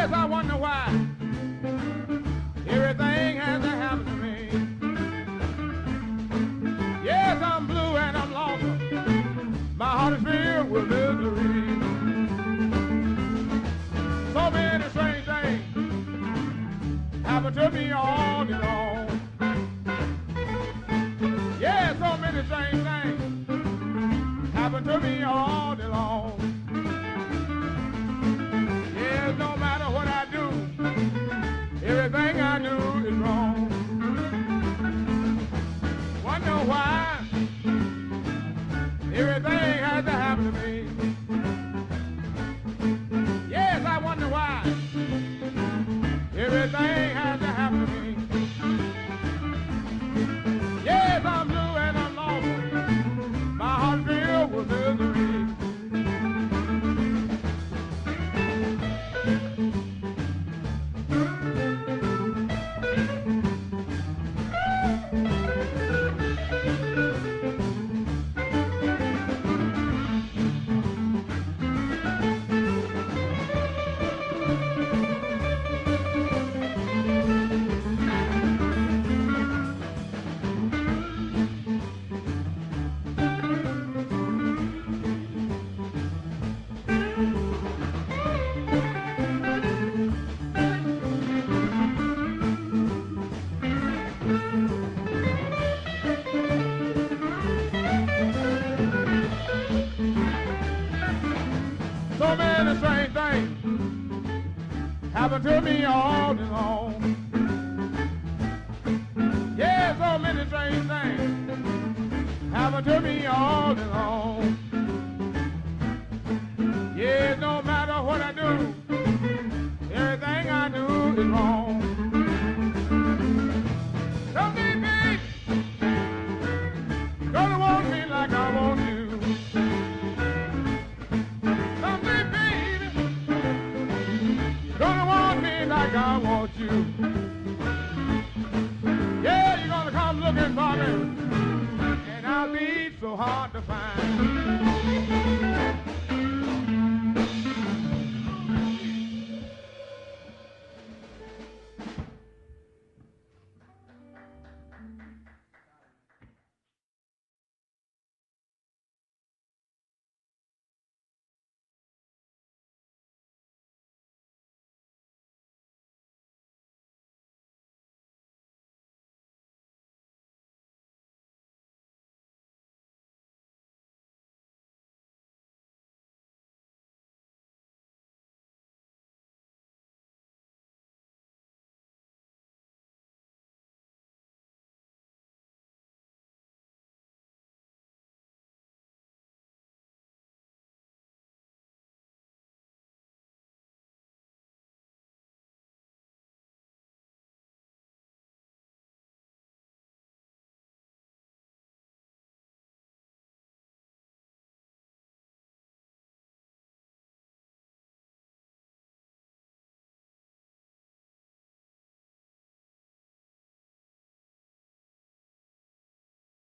Yes, I wonder why everything has to happen to me. Yes, I'm blue and I'm lonesome. My heart is filled with misery. So many strange things happen to me all day long. Yeah, so many strange things happen to me all day long. Yes, no matter what I do, everything I do is wrong. Wonder why everything has to happen to me. Yes, I wonder why everything has to happen to me. Yes, I'm blue and I'm lonesome. My heart filled with misery. So many strange things happen to me all day long. Yeah, so many strange things happen to me all day long. Yeah, no matter what I do,